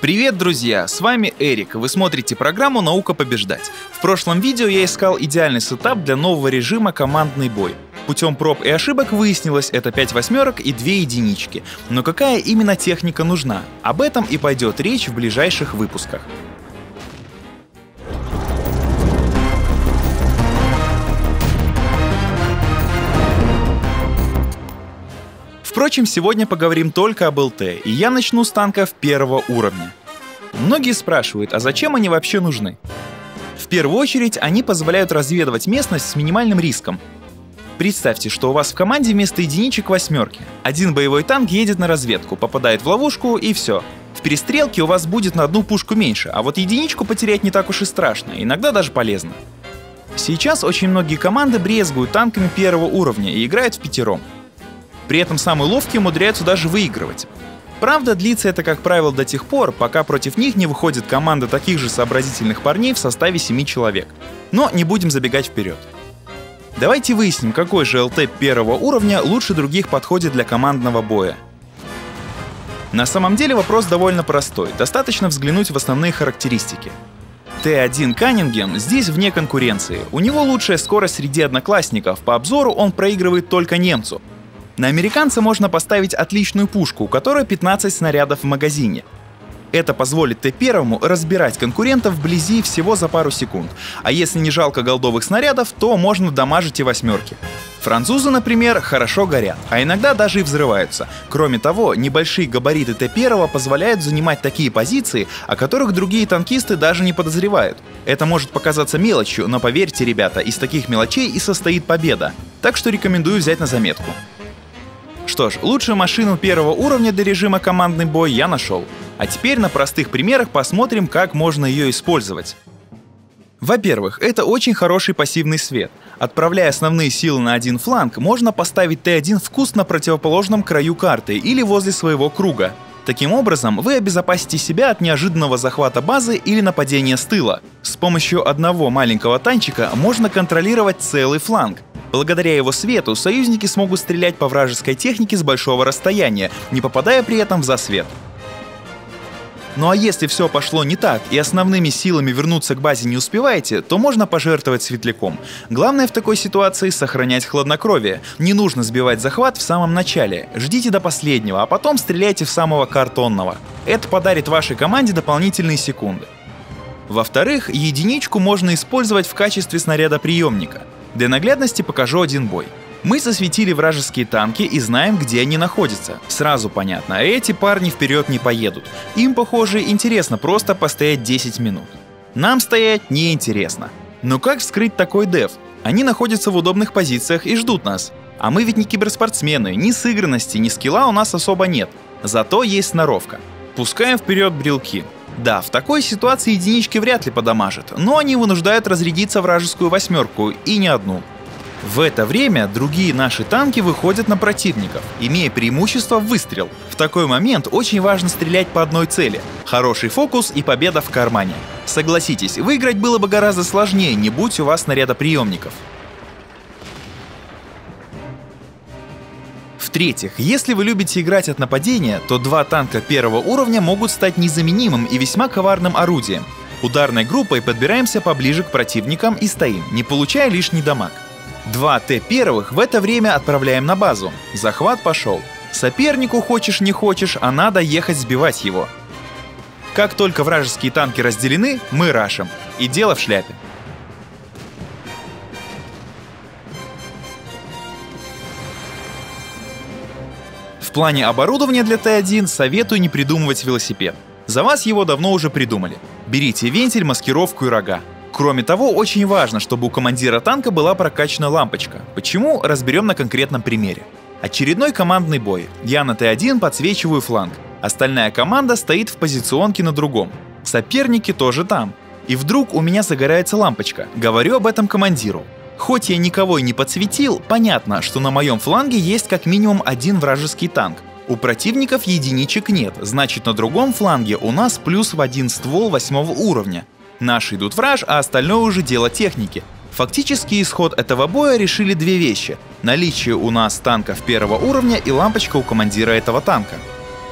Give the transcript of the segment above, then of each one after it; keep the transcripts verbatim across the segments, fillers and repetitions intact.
Привет, друзья! С вами Эрик. Вы смотрите программу «Наука побеждать». В прошлом видео я искал идеальный сетап для нового режима «Командный бой». Путем проб и ошибок выяснилось, это пять восьмерок и две единички. Но какая именно техника нужна? Об этом и пойдет речь в ближайших выпусках. Впрочем, сегодня поговорим только об ЛТ, и я начну с танков первого уровня. Многие спрашивают, а зачем они вообще нужны? В первую очередь, они позволяют разведывать местность с минимальным риском. Представьте, что у вас в команде вместо единичек восьмерки. Один боевой танк едет на разведку, попадает в ловушку и все. В перестрелке у вас будет на одну пушку меньше, а вот единичку потерять не так уж и страшно, иногда даже полезно. Сейчас очень многие команды брезгуют танками первого уровня и играют впятером. При этом самые ловкие умудряются даже выигрывать. Правда, длится это, как правило, до тех пор, пока против них не выходит команда таких же сообразительных парней в составе семи человек. Но не будем забегать вперед. Давайте выясним, какой же ЛТ первого уровня лучше других подходит для командного боя. На самом деле вопрос довольно простой, достаточно взглянуть в основные характеристики. Т один Каннингем здесь вне конкуренции, у него лучшая скорость среди одноклассников, по обзору он проигрывает только немцу. На американца можно поставить отличную пушку, у которой пятнадцать снарядов в магазине. Это позволит Т один разбирать конкурентов вблизи всего за пару секунд, а если не жалко голдовых снарядов, то можно дамажить и восьмерки. Французы, например, хорошо горят, а иногда даже и взрываются. Кроме того, небольшие габариты Т один позволяют занимать такие позиции, о которых другие танкисты даже не подозревают. Это может показаться мелочью, но поверьте, ребята, из таких мелочей и состоит победа. Так что рекомендую взять на заметку. Что ж, лучшую машину первого уровня для режима командный бой я нашел. А теперь на простых примерах посмотрим, как можно ее использовать. Во-первых, это очень хороший пассивный свет. Отправляя основные силы на один фланг, можно поставить Т один в куст на противоположном краю карты или возле своего круга. Таким образом, вы обезопасите себя от неожиданного захвата базы или нападения с тыла. С помощью одного маленького танчика можно контролировать целый фланг. Благодаря его свету союзники смогут стрелять по вражеской технике с большого расстояния, не попадая при этом в засвет. Ну а если все пошло не так и основными силами вернуться к базе не успеваете, то можно пожертвовать светляком. Главное в такой ситуации сохранять хладнокровие. Не нужно сбивать захват в самом начале. Ждите до последнего, а потом стреляйте в самого картонного. Это подарит вашей команде дополнительные секунды. Во-вторых, единичку можно использовать в качестве снарядоприемника. Для наглядности покажу один бой. Мы засветили вражеские танки и знаем, где они находятся. Сразу понятно, эти парни вперед не поедут. Им, похоже, интересно просто постоять десять минут. Нам стоять неинтересно. Но как вскрыть такой деф? Они находятся в удобных позициях и ждут нас. А мы ведь не киберспортсмены, ни сыгранности, ни скилла у нас особо нет. Зато есть сноровка. Пускаем вперед брелки. Да, в такой ситуации единички вряд ли подамажат, но они вынуждают разрядиться вражескую восьмерку, и не одну. В это время другие наши танки выходят на противников, имея преимущество в выстрел. В такой момент очень важно стрелять по одной цели. Хороший фокус и победа в кармане. Согласитесь, выиграть было бы гораздо сложнее, не будь у вас снарядоприемников. В-третьих, если вы любите играть от нападения, то два танка первого уровня могут стать незаменимым и весьма коварным орудием. Ударной группой подбираемся поближе к противникам и стоим, не получая лишний дамаг. Два Т один в это время отправляем на базу. Захват пошел. Сопернику хочешь не хочешь, а надо ехать сбивать его. Как только вражеские танки разделены, мы рашим. И дело в шляпе. В плане оборудования для Т один советую не придумывать велосипед. За вас его давно уже придумали. Берите вентиль, маскировку и рога. Кроме того, очень важно, чтобы у командира танка была прокачана лампочка. Почему? Разберем на конкретном примере. Очередной командный бой. Я на Т один подсвечиваю фланг. Остальная команда стоит в позиционке на другом. Соперники тоже там. И вдруг у меня загорается лампочка. Говорю об этом командиру. Хоть я никого и не подсветил, понятно, что на моем фланге есть как минимум один вражеский танк. У противников единичек нет, значит на другом фланге у нас плюс в один ствол восьмого уровня. Наши идут в раж, а остальное уже дело техники. Фактически исход этого боя решили две вещи. Наличие у нас танков первого уровня и лампочка у командира этого танка.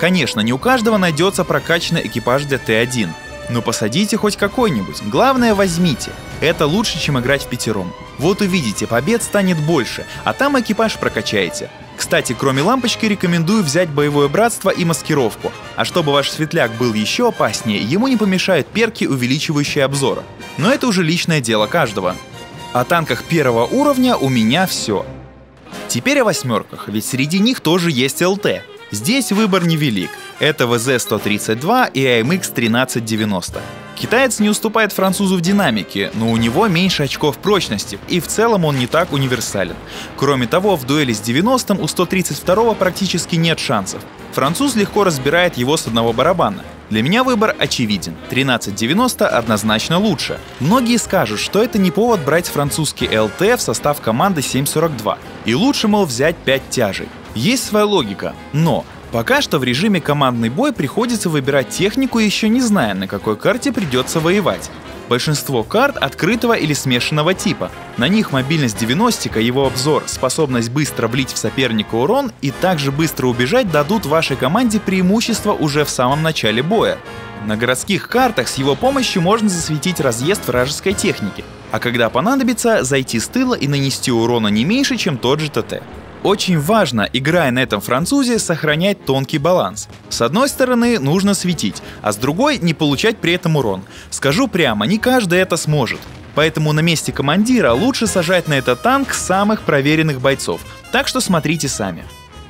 Конечно, не у каждого найдется прокачанный экипаж для Т один. Но посадите хоть какой-нибудь. Главное, возьмите. Это лучше, чем играть в пятером. Вот увидите, побед станет больше, а там экипаж прокачаете. Кстати, кроме лампочки рекомендую взять боевое братство и маскировку. А чтобы ваш светляк был еще опаснее, ему не помешают перки, увеличивающие обзор. Но это уже личное дело каждого. О танках первого уровня у меня все. Теперь о восьмерках, ведь среди них тоже есть эл тэ. Здесь выбор невелик. Это вэ зэ сто тридцать два и а эм икс тринадцать девяносто. Китаец не уступает французу в динамике, но у него меньше очков прочности, и в целом он не так универсален. Кроме того, в дуэли с девяностым у сто тридцать второго практически нет шансов. Француз легко разбирает его с одного барабана. Для меня выбор очевиден. тринадцать девяносто однозначно лучше. Многие скажут, что это не повод брать французский эл тэ в состав команды семь сорок два. И лучше, мол, взять пять тяжей. Есть своя логика, но пока что в режиме командный бой приходится выбирать технику, еще не зная, на какой карте придется воевать. Большинство карт открытого или смешанного типа. На них мобильность девяностика, его обзор, способность быстро влить в соперника урон и также быстро убежать дадут вашей команде преимущество уже в самом начале боя. На городских картах с его помощью можно засветить разъезд вражеской техники, а когда понадобится, зайти с тыла и нанести урона не меньше, чем тот же тэ тэ. Очень важно, играя на этом французе, сохранять тонкий баланс. С одной стороны, нужно светить, а с другой — не получать при этом урон. Скажу прямо, не каждый это сможет. Поэтому на месте командира лучше сажать на этот танк самых проверенных бойцов. Так что смотрите сами.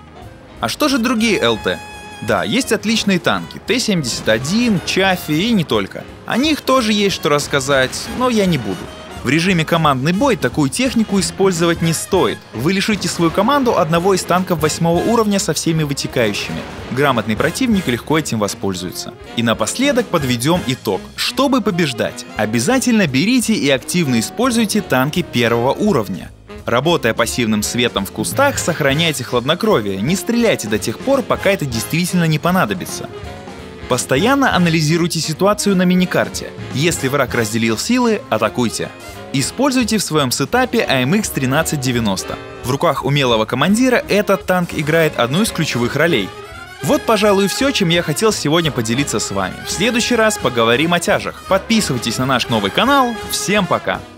А что же другие эл тэ? Да, есть отличные танки. тэ семьдесят один, Чаффи и не только. О них тоже есть что рассказать, но я не буду. В режиме командный бой такую технику использовать не стоит. Вы лишите свою команду одного из танков восьмого уровня со всеми вытекающими. Грамотный противник легко этим воспользуется. И напоследок подведем итог. Чтобы побеждать, обязательно берите и активно используйте танки первого уровня. Работая пассивным светом в кустах, сохраняйте хладнокровие, не стреляйте до тех пор, пока это действительно не понадобится. Постоянно анализируйте ситуацию на миникарте. Если враг разделил силы, атакуйте. Используйте в своем сетапе а эм икс тринадцать девяносто. В руках умелого командира этот танк играет одну из ключевых ролей. Вот, пожалуй, все, чем я хотел сегодня поделиться с вами. В следующий раз поговорим о тяжах. Подписывайтесь на наш новый канал. Всем пока!